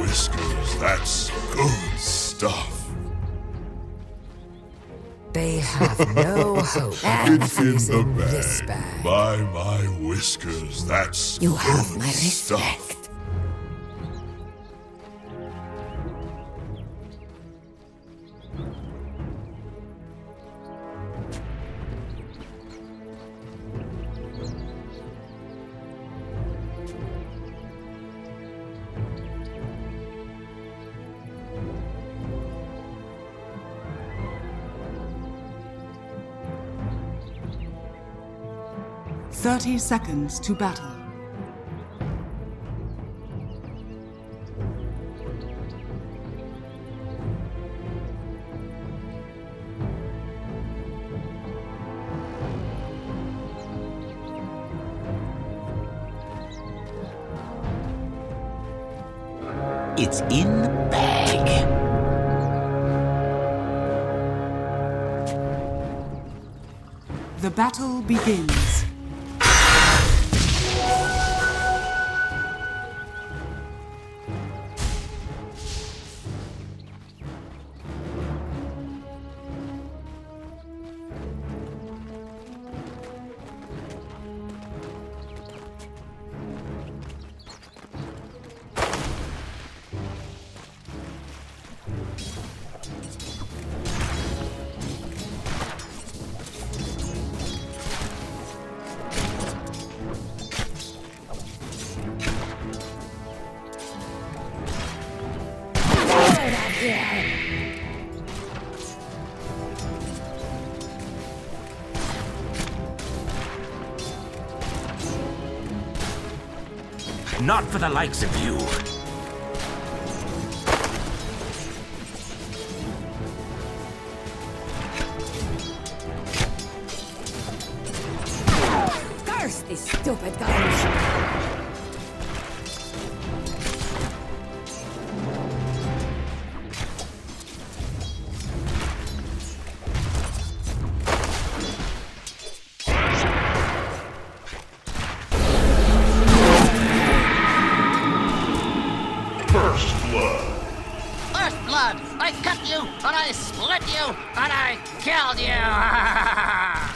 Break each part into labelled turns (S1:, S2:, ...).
S1: whiskers, that's good stuff.
S2: They have no hope.
S1: It's in the
S2: this
S1: bag.
S2: bag.
S1: By my whiskers, that's
S2: You
S1: good
S2: have my
S1: stuff.
S2: respect.
S3: Thirty seconds to battle.
S4: It's in the bag.
S3: The battle begins.
S4: Not for the likes of you.
S2: Curse these stupid guns!
S5: First blood! I cut you, and I split you, and I killed you!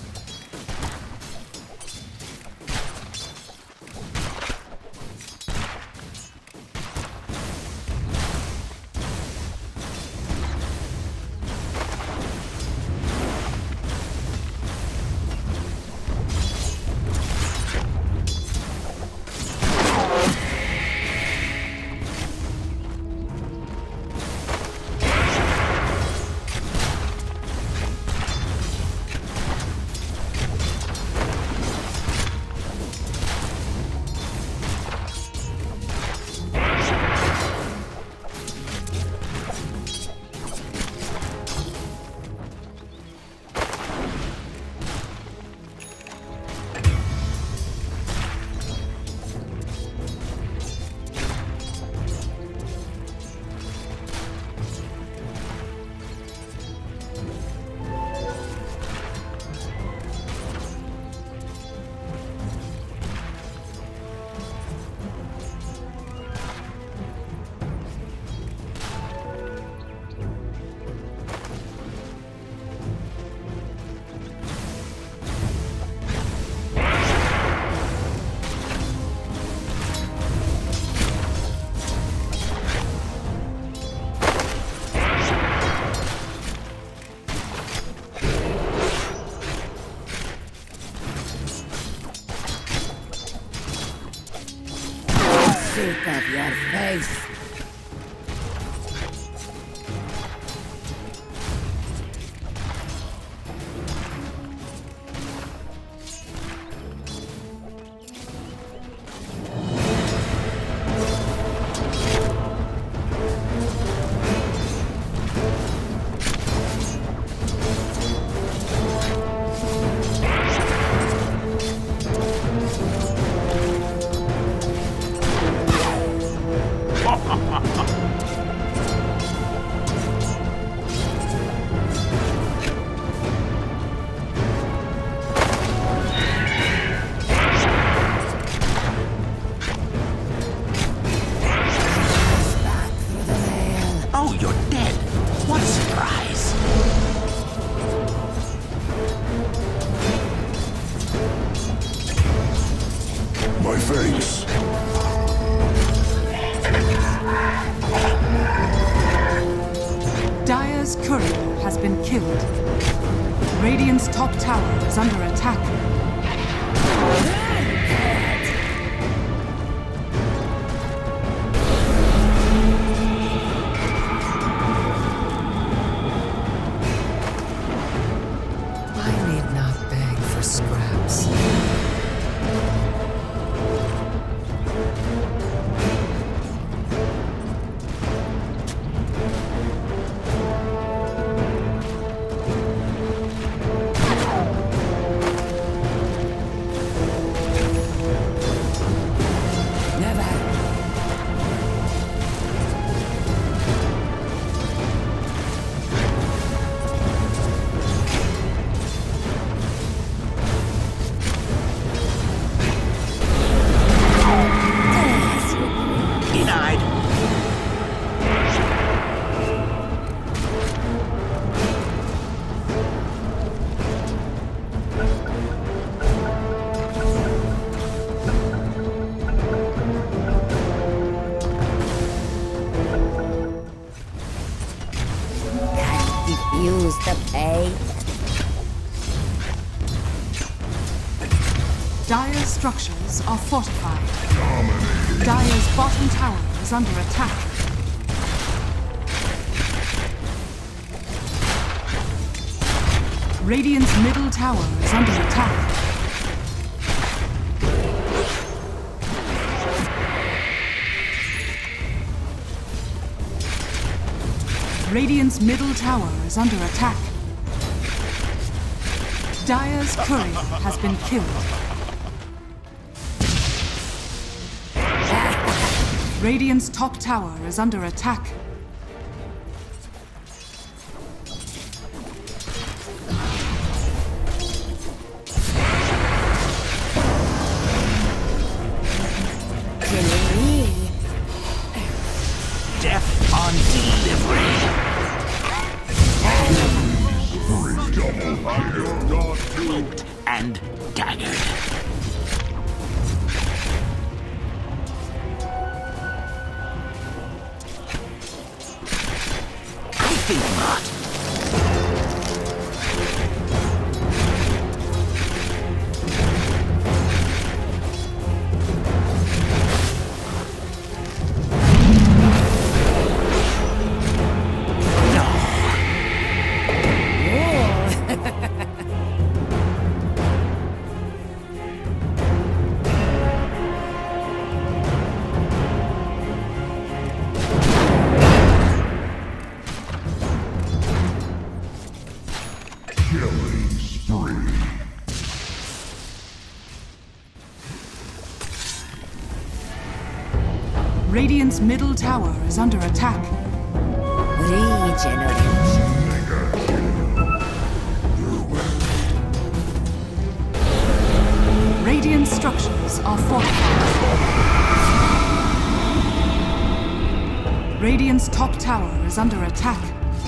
S2: Sick of your face!
S1: face.
S3: Dire's courier has been killed. Radiant's top tower is under attack.
S2: I need not beg for scraps.
S4: Denied.
S2: Diffuse the pain.
S3: Dire's structures are fortified. Dire's bottom tower is under attack. Radiant's middle tower is under attack. Radiant's middle tower is under attack. Dire's courier has been killed. Radiant's top tower is under attack.
S2: Killing me.
S4: Death on delivery. Cloaked and daggered. I think not.
S1: Killing spree.
S3: Radiant's middle tower is under attack.
S2: Regeneration.
S3: Radiant structures are fortified. Radiant's top tower is under attack.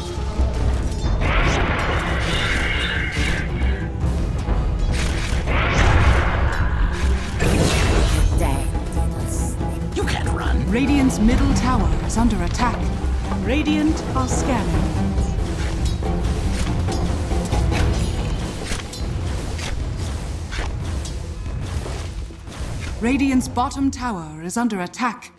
S4: You can't run.
S3: Radiant's middle tower is under attack. Radiant are scanning. Radiant's bottom tower is under attack.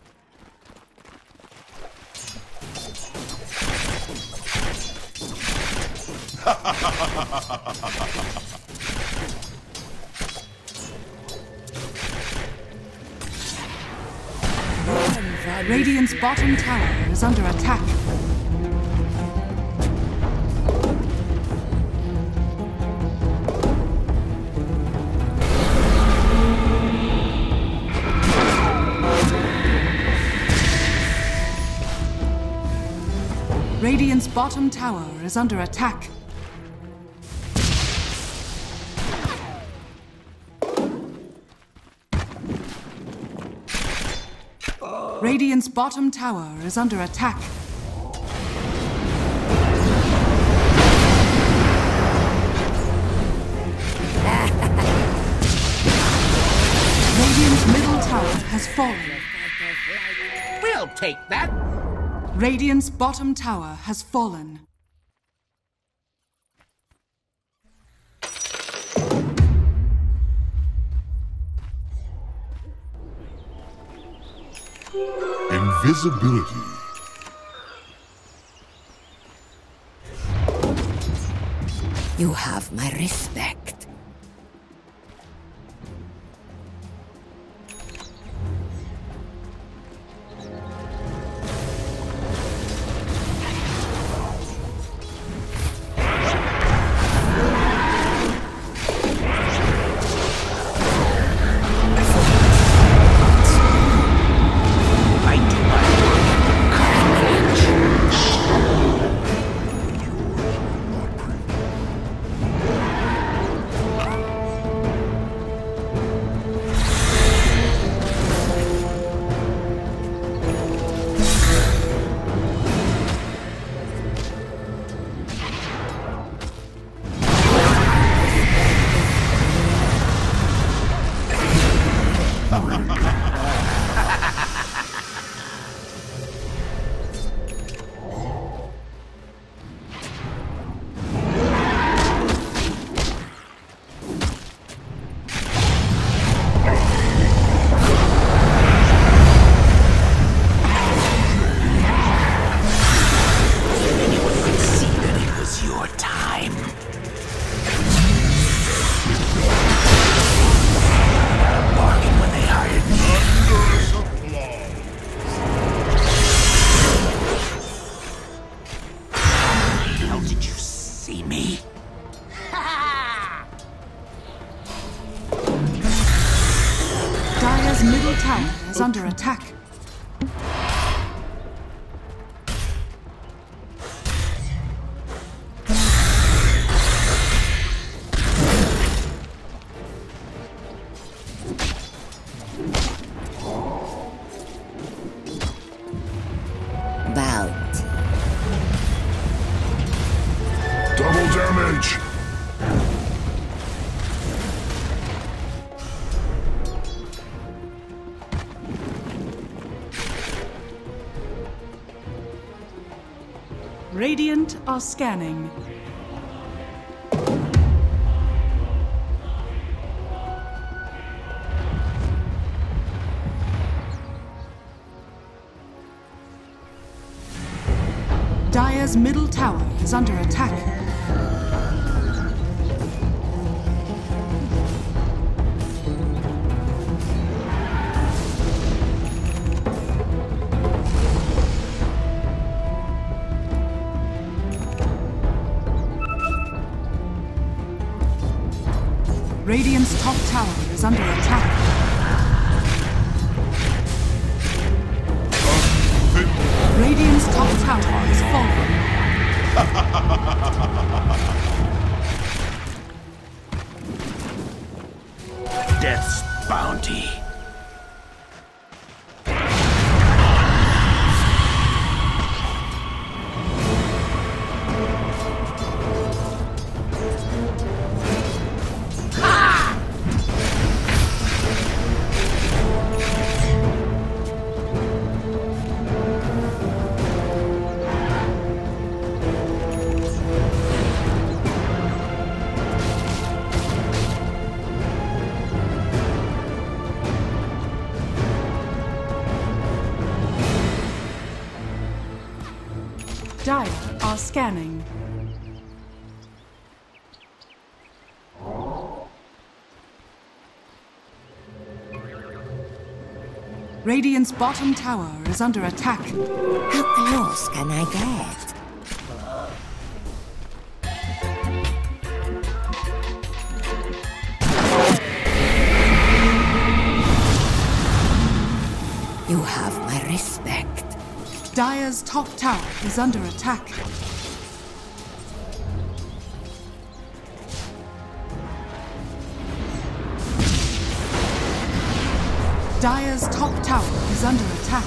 S3: Radiant's bottom tower is under attack. Radiant's bottom tower is under attack. Radiant's bottom tower is under attack. Radiant's tower has fallen.
S4: We'll take that.
S3: Radiant's bottom tower has fallen.
S1: Invisibility.
S2: You have my respect.
S3: Is under attack.
S2: Bounty.
S1: Double damage.
S3: Radiant are scanning. Dire's middle tower is under attack. Radiant's top tower is under attack. Radiant's top tower is falling.
S4: Death's bounty.
S3: Dire are scanning. Radiant's bottom tower is under attack.
S2: How close can I get? You have my respect.
S3: Dire's top tower is under attack. Dire's top tower is under attack.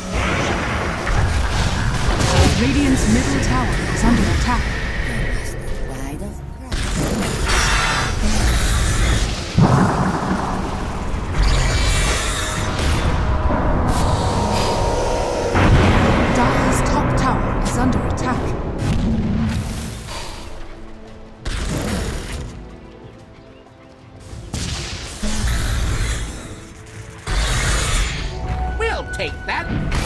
S3: Radiant's middle tower is under attack.
S2: Pride of Christ.
S4: take that.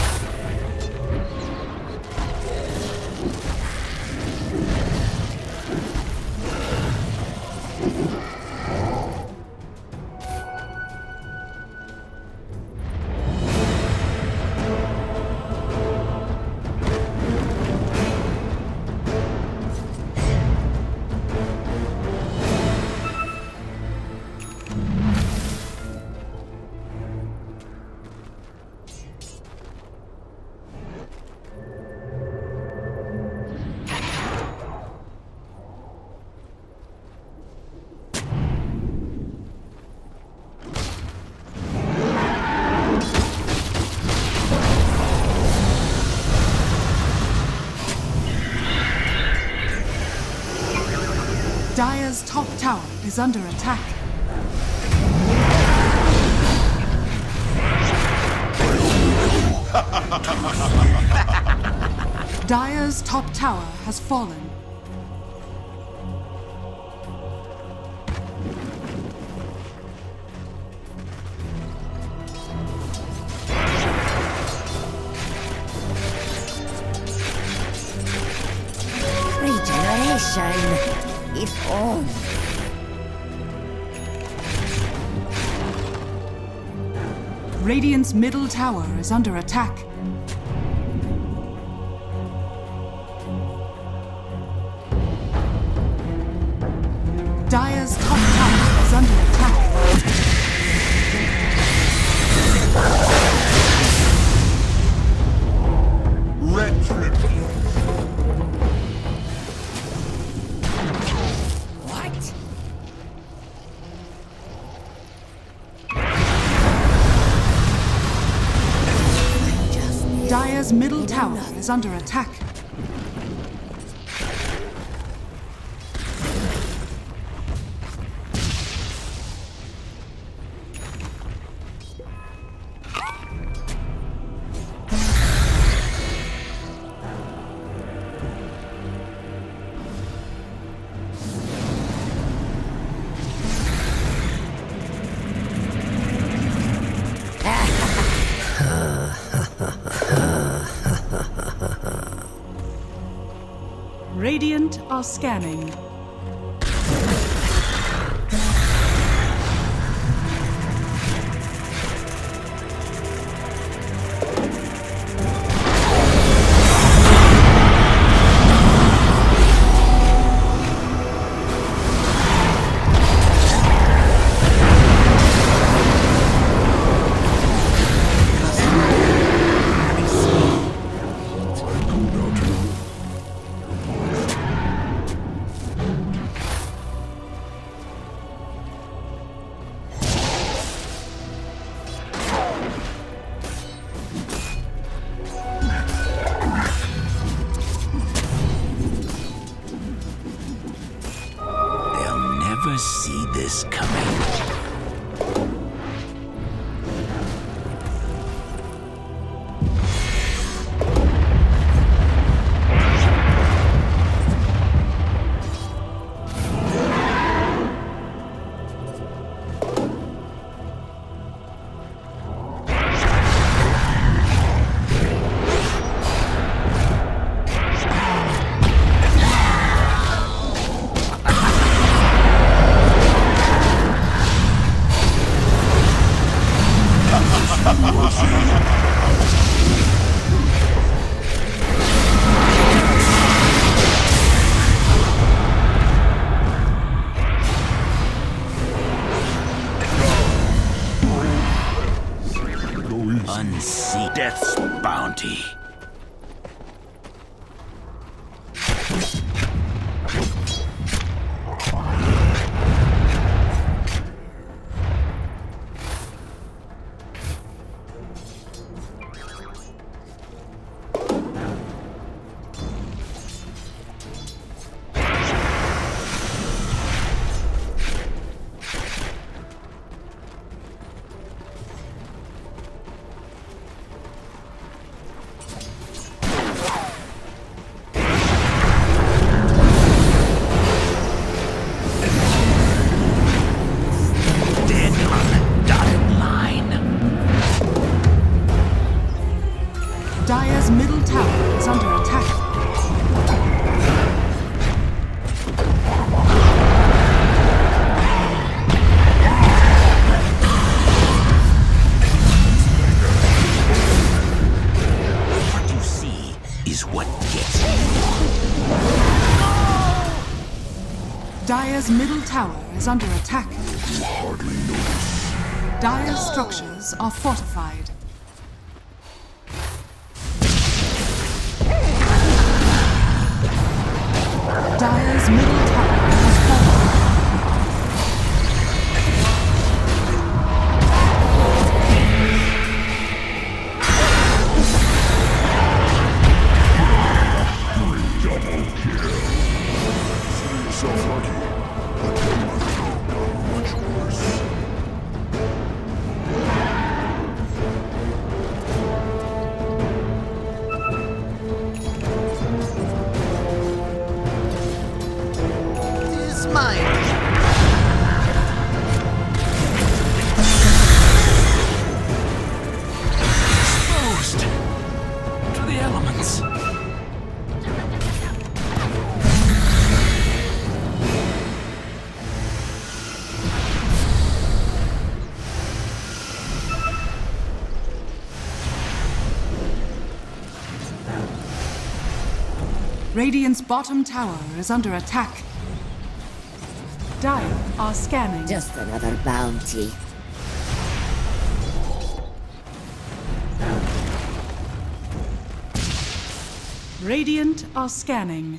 S3: Dire's top tower is under attack. Dire's top tower has fallen.
S6: Regeneration. If only.
S3: Radiant's middle tower is under attack. Dire's top tower is under attack.
S6: What?
S3: Dire's middle tower is under attack. Radiant are scanning.
S4: See this coming. Unseen death's bounty.
S3: Dire's middle tower is under attack.
S1: You hardly notice.
S3: Dire's structures are fortified. Dire's middle tower has fallen.
S1: Double kill. Consider yourself lucky, but they must have done much worse.
S5: Smile.
S4: Exposed to the elements.
S3: Radiant's bottom tower is under attack. Dire are scanning.
S6: Just another bounty.
S3: Radiant are scanning.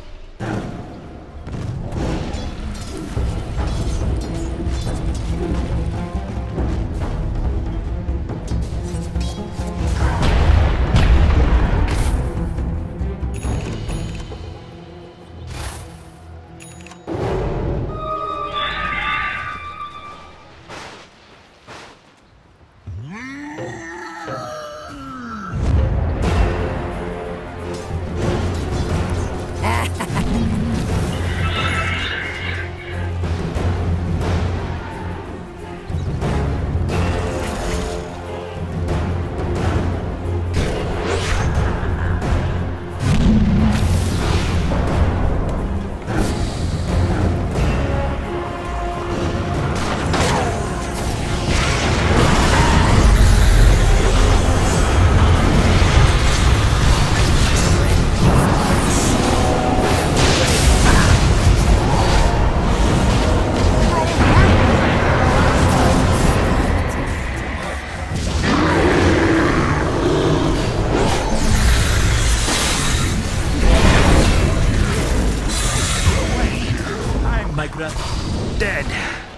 S4: Dead.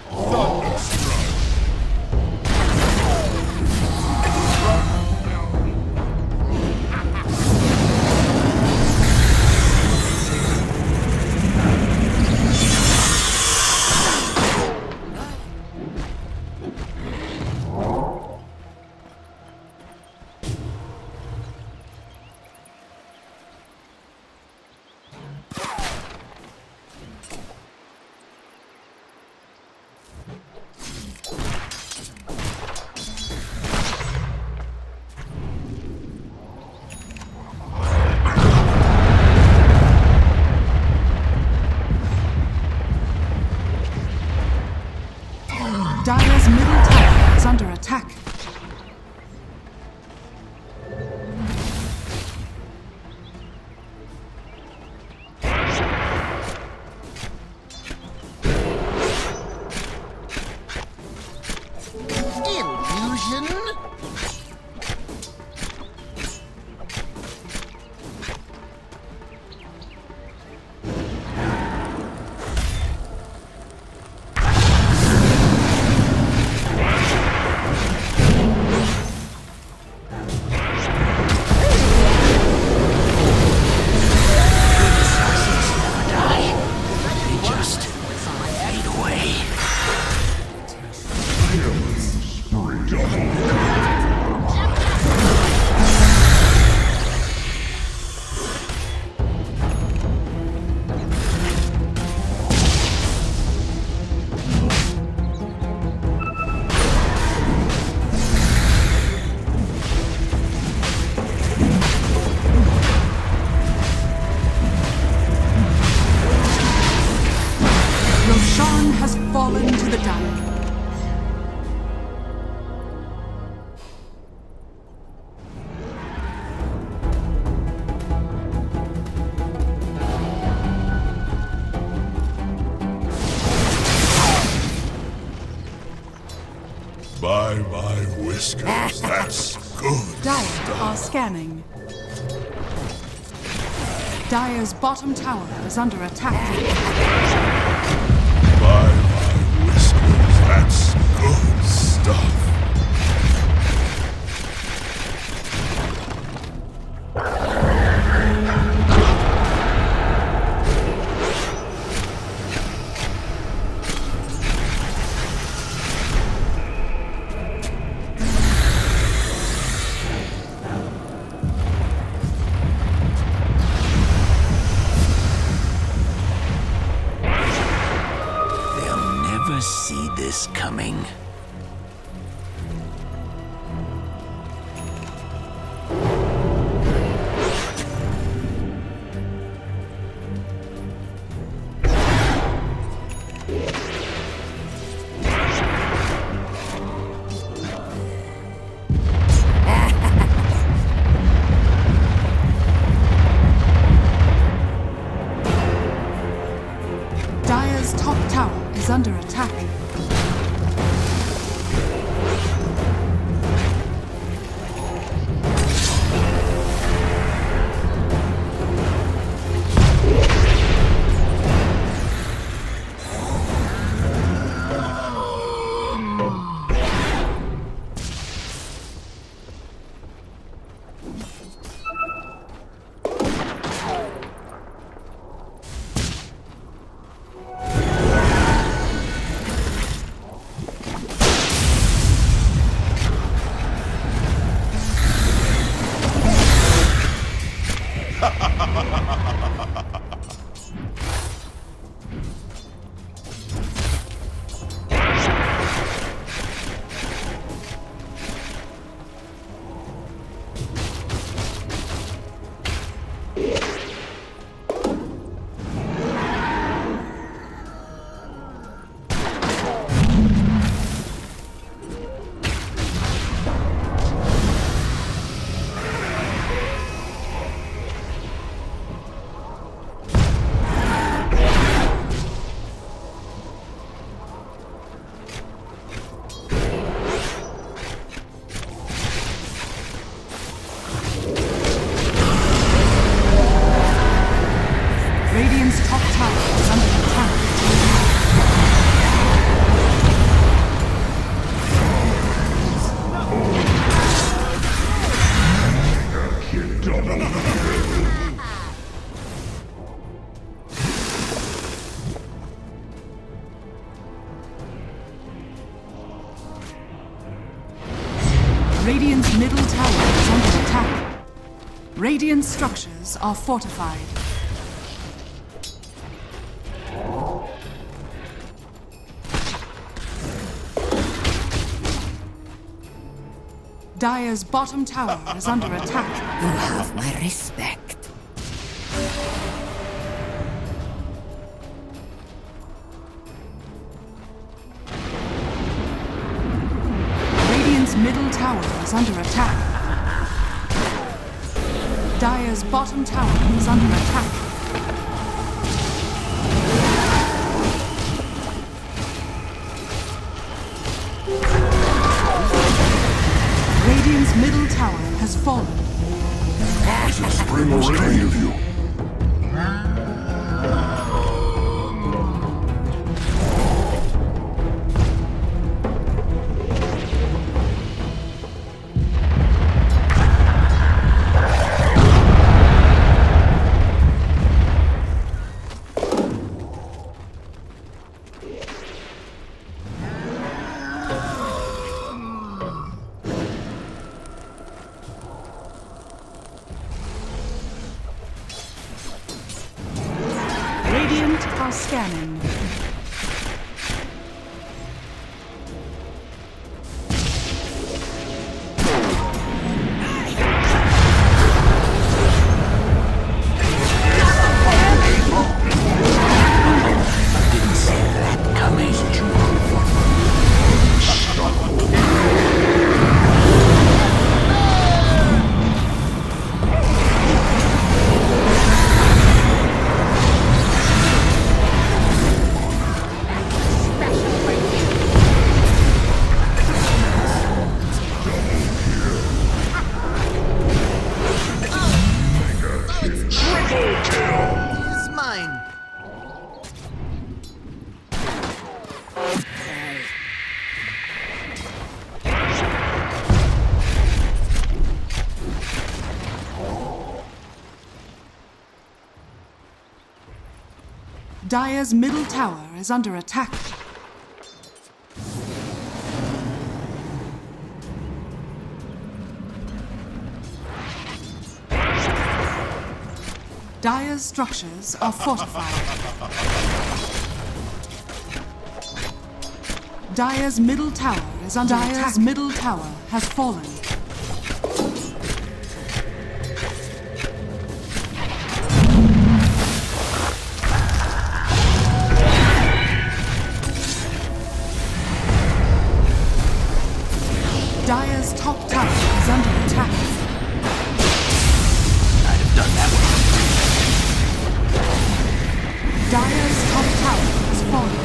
S3: Dire's middle tower is under attack.
S5: Illusion? Roshan has fallen to the Dire.
S1: By my whiskers, that's good
S3: Dire
S1: stuff.
S3: are scanning. Dire's bottom tower is under attack.
S1: By my whiskers, that's good stuff.
S4: See this coming.
S3: Dire's top tower is under attack. Radiant's top tower is under attack. Radiant's middle tower is under attack. Radiant structures are fortified. Dire's bottom tower is under attack.
S6: You have my respect.
S3: Radiant's middle tower is under attack. Dire's bottom tower is under attack. Radiant's middle tower has fallen.
S1: Bring over any of you.
S3: Radiant are scanning.
S4: Didn't see that coming.
S3: Dire's middle tower is under attack. Dire's structures are fortified. Dire's middle tower is under attack. Dire's middle tower has fallen. Dire's top tower is under attack.
S4: I'd have done that one.
S3: Dire's top tower has fallen.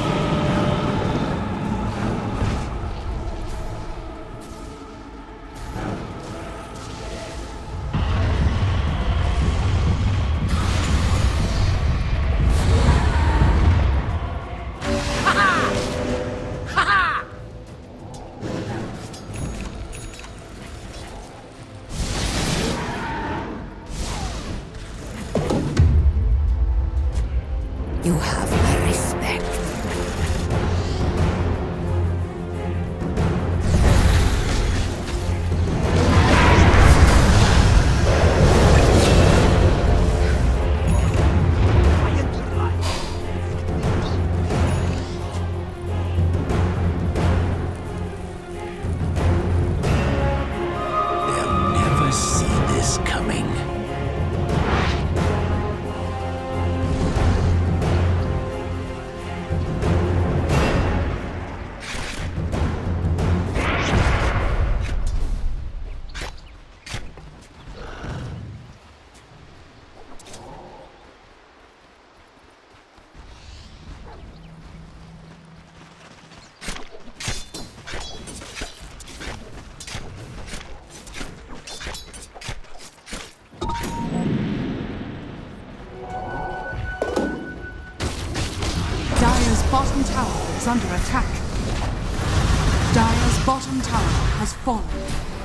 S6: You have my respect.
S4: They'll never see this coming.
S3: Dire's bottom tower is under attack. Dire's bottom tower has fallen.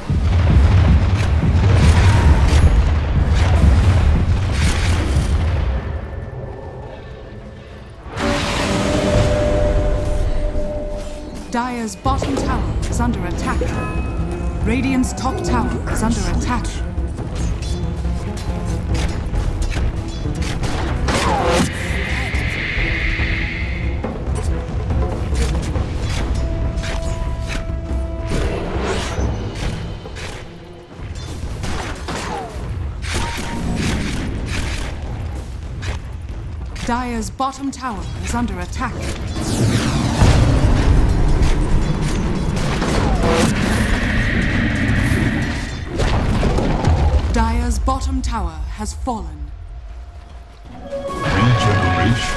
S3: Dire's bottom tower is under attack. Radiant's top tower is under attack. Dire's bottom tower is under attack. Dire's bottom tower has fallen.
S1: Regeneration.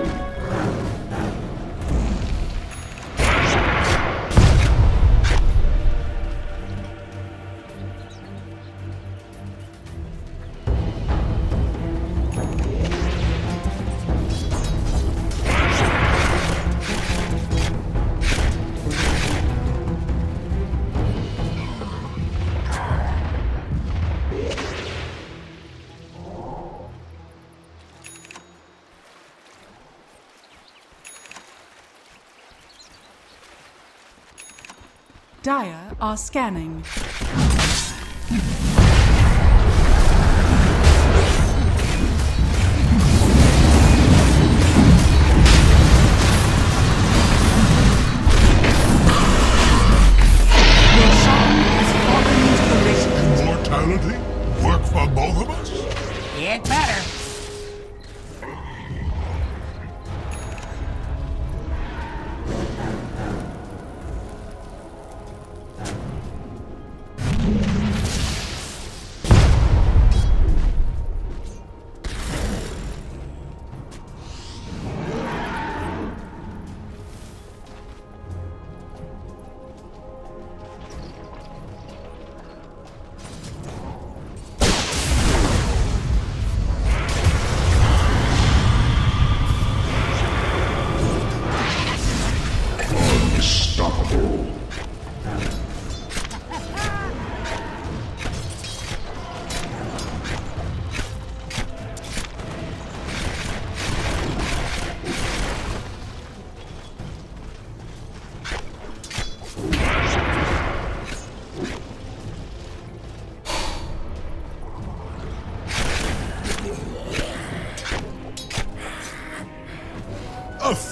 S3: Dire are scanning. Your shaman has fallen into the radiant.
S1: Immortality? Work for both of us?
S5: It better.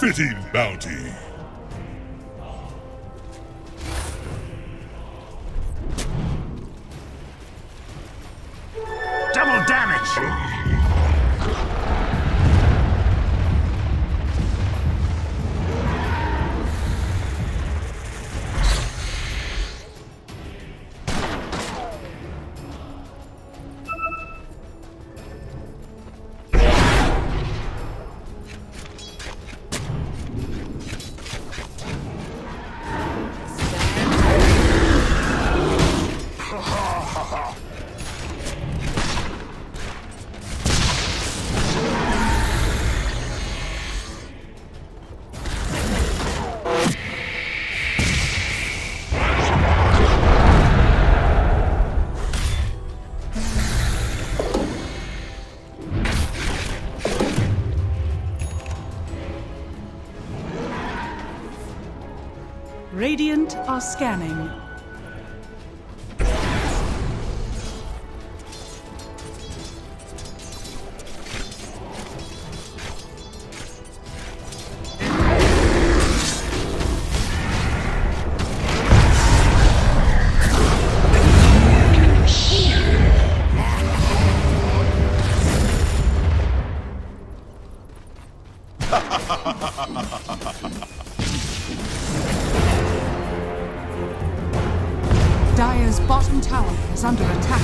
S1: fitting bounty.
S5: Double damage!
S3: Radiant are scanning. Dire's bottom tower is under attack.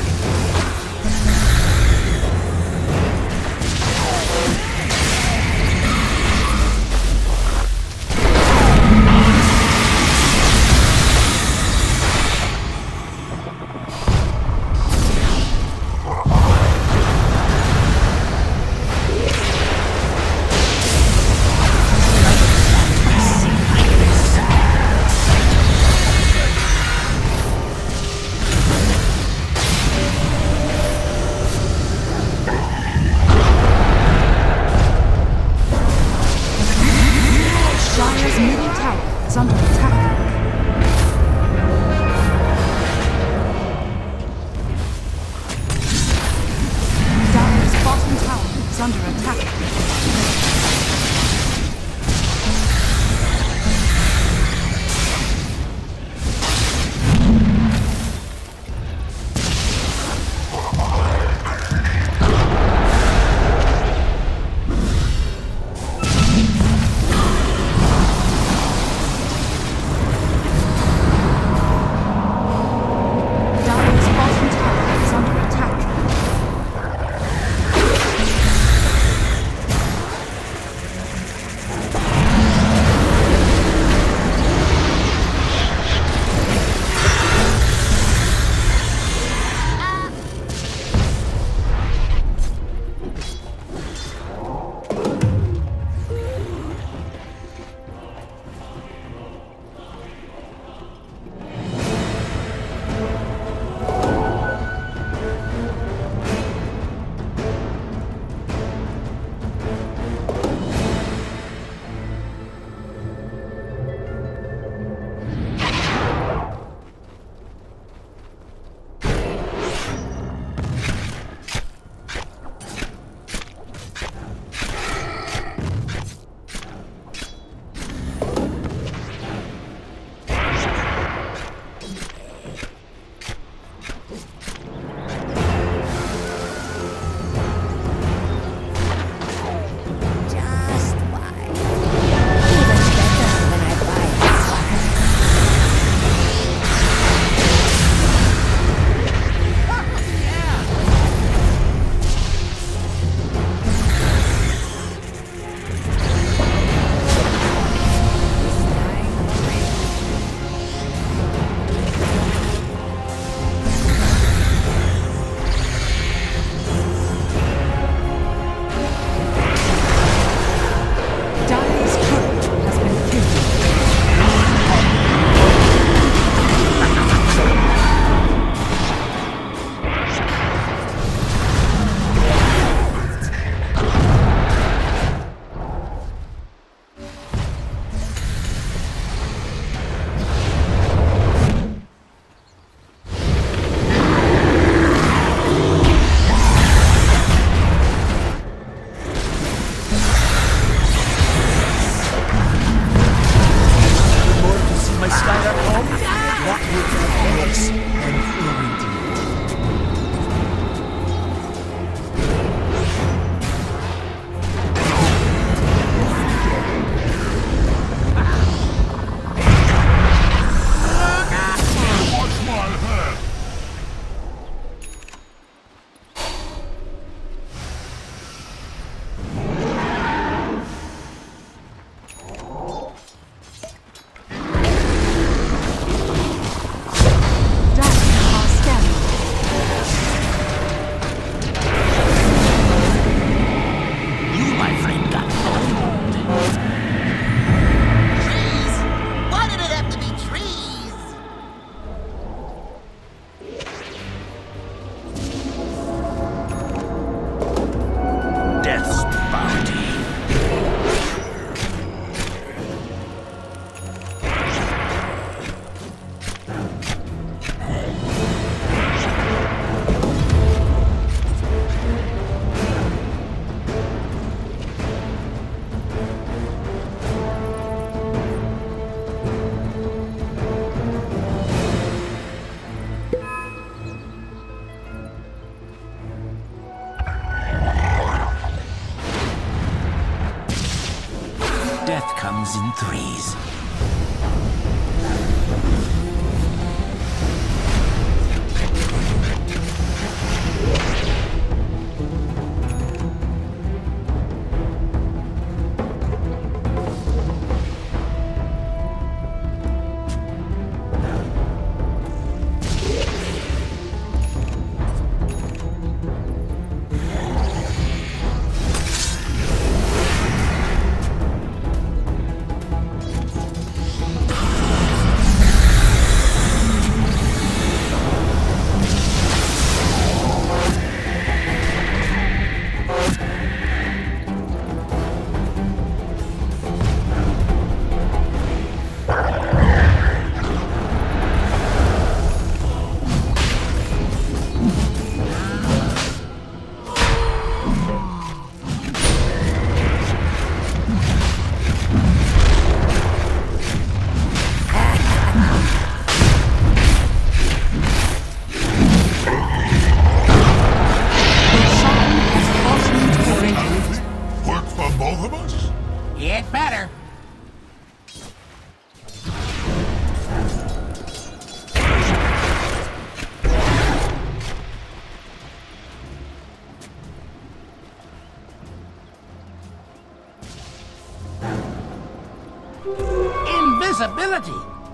S2: What would that less than irradiate?
S1: Watch my head!
S4: You, my friend, got old.
S5: Trees? Why did it have to be trees?
S4: Death's bounty. Death comes in threes.
S1: Work for both of us?
S5: It better. Invisibility.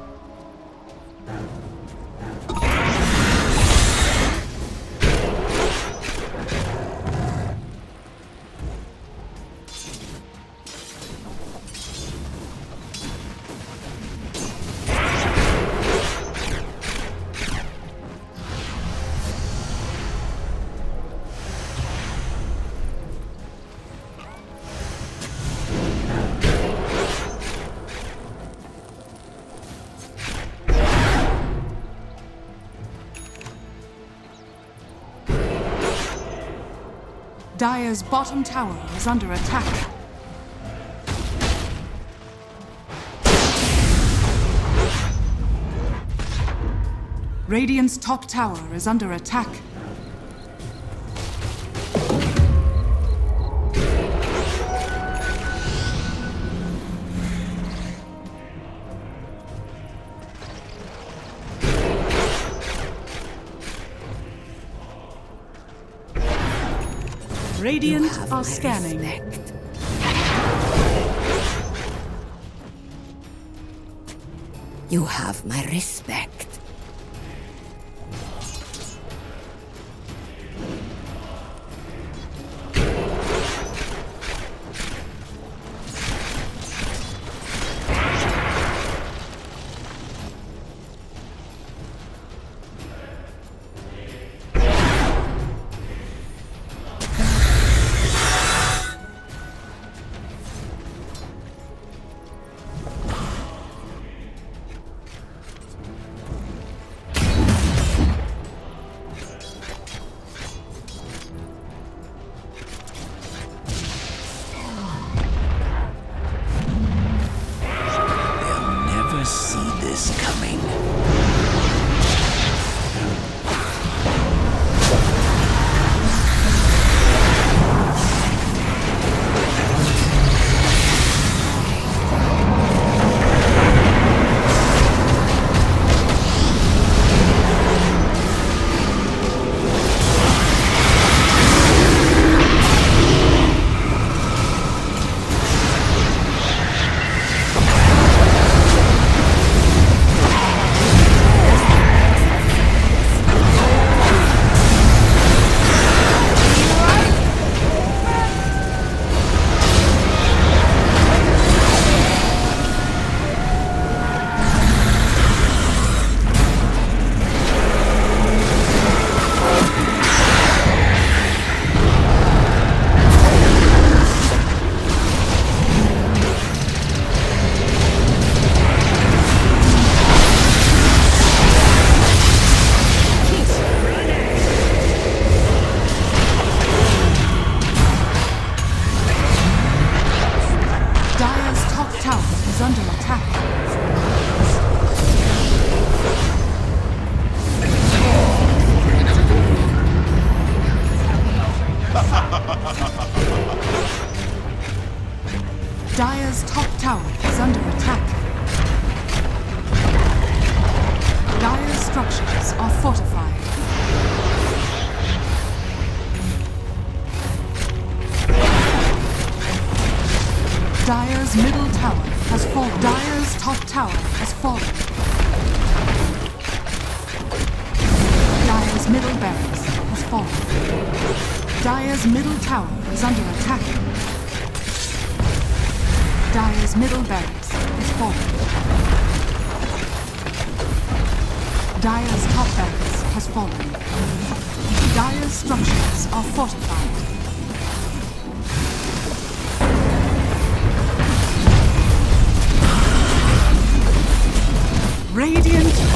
S3: Dire's bottom tower is under attack. Radiant's top tower is under attack. Radiant are scanning.
S6: Respect. You have my respect.
S2: nothing.
S3: Dire's top tower is under attack. Dire's structures are fortified. Dire's middle tower has fallen. Dire's top tower has fallen. Dire's middle barracks has fallen. Dire's middle tower is under attack. Dire's middle barracks is fallen. Dire's top barracks has fallen. Dire's structures are fortified. Radiant